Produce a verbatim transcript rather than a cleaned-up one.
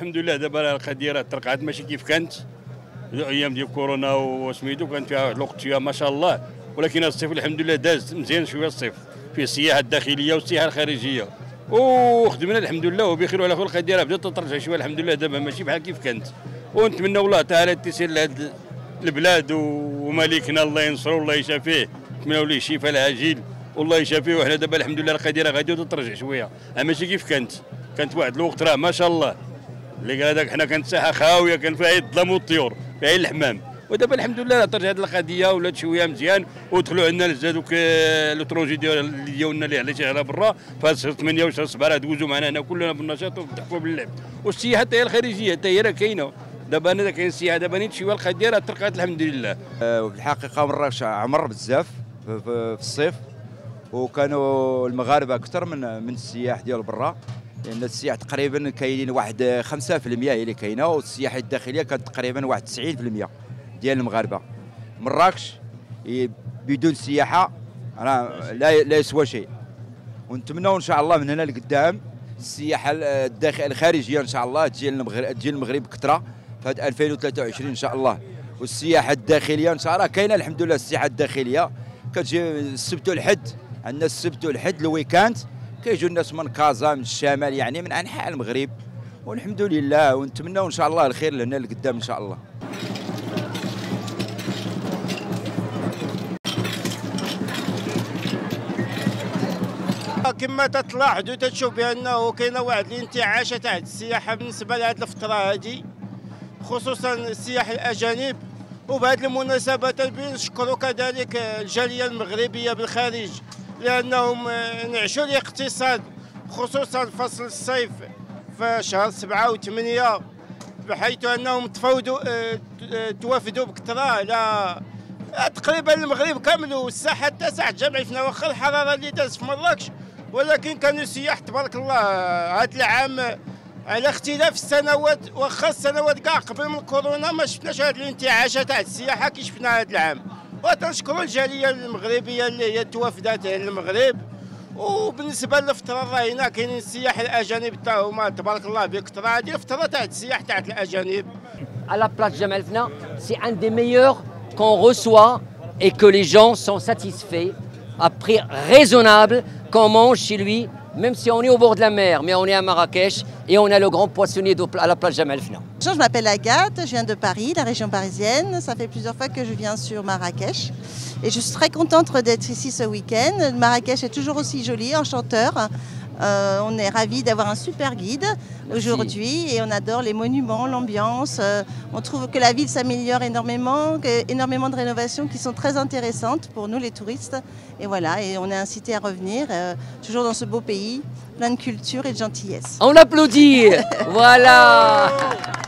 الحمد لله دابا القضيه راه ترقعت ماشي كيف كانت ايام ديال كورونا وسميتو كان فيها واحد الوقت فيها ما شاء الله، ولكن الصيف الحمد لله داز مزيان شويه الصيف فيه السياحه الداخليه والسياحه الخارجيه وخدمنا الحمد لله وبخير وعلى خير. القضيه راه بدات ترجع شويه الحمد لله دابا ماشي بحال كيف كانت، ونتمنى الله تعالى التيسير لهاد البلاد وملكنا الله ينصرو الله يشافيه، نتمنوا ليه الشفاء العاجل والله يشافيه. وحنا دابا الحمد لله القضيه راه غادي ترجع شويه ماشي كيف كانت. كانت واحد الوقت راه ما شاء الله اللي قال هذاك حنا كانت الساحه خاويه كان فيها الظلام والطيور فيها الحمام، ودابا الحمد لله ترجعت القضيه ولات شويه مزيان ودخلوا عندنا زادوك التروجي ديال ديالنا اللي على شهر برا في شهر ثمانية وشهر سبعة راه دوزوا معنا هنا كلنا بالنشاط والضحك وباللعب. والسياحه حتى هي الخارجيه حتى هي راه كاينه دابا. انا كاين السياحه دابا نيت شويه القضيه راه ترقات الحمد لله. وفي الحقيقه مراكش عمر بزاف في الصيف، وكانوا المغاربه اكثر من من السياح ديال برا، لان السياح تقريبا كاينين واحد خمسة في المية هي اللي كاينه، والسياحه الداخليه كانت تقريبا واحد تسعين في المية ديال المغاربه. مراكش بدون سياحه راه لا لا يسوى شيء، ونتمنوا ان شاء الله من هنا لقدام السياحه الداخل الخارجيه ان شاء الله تجي المغرب تجي المغرب كثره في هذا ألفين وثلاثة وعشرين ان شاء الله. والسياحه الداخليه ان شاء الله كاينه الحمد لله. السياحه الداخليه كتجي السبت والحد، عندنا السبت والحد الويكاند كيجوا الناس من كازا من الشمال يعني من انحاء المغرب، والحمد لله ونتمنوا ان شاء الله الخير لهنا لقدام ان شاء الله. كما تتلاحظ وتتشوف بانه كاينه واحد الانتعاشه تاع السياحه بالنسبه لهذه الفتره هذه، خصوصا السياح الاجانب. وبهذه المناسبه نشكروا كذلك الجاليه المغربيه بالخارج لانهم نعشوا الاقتصاد خصوصا فصل الصيف في شهر سبعة وثمانية، بحيث انهم تفاوضوا توافدوا بكثره على تقريبا المغرب كامل والساحه التاسعه جامع فينا، واخا الحراره اللي دازت في مراكش، ولكن كانوا سياح تبارك الله هذا العام على اختلاف السنوات. واخا السنوات كاع قبل من كورونا ما شفناش هذه الانتعاشه تاع السياحه كي شفنا هذا العام. وتنشكروا الجاليه المغربيه اللي هي توافدات للمغرب. وبالنسبه للفتره راهينا كاينين السياح الاجانب حتى هما تبارك الله بكثره. هذه الفتره تاع السياح تاع الاجانب. À la place Jemaa El Fna, c'est un des meilleurs qu'on reçoit et que les gens sont satisfaits à prix raisonnable qu'on mange chez lui, même si on est au bord de la mer, mais on est à Marrakech et on a le grand poissonnier à la place Jemaa El Fna. Je m'appelle Agathe, je viens de Paris, la région parisienne. Ça fait plusieurs fois que je viens sur Marrakech et je suis très contente d'être ici ce week-end. Marrakech est toujours aussi joli, enchanteur. Euh, on est ravis d'avoir un super guide aujourd'hui et on adore les monuments, l'ambiance. Euh, on trouve que la ville s'améliore énormément, que, énormément de rénovations qui sont très intéressantes pour nous les touristes. Et voilà, et on est incité à revenir, euh, toujours dans ce beau pays, plein de culture et de gentillesse. On applaudit. Voilà.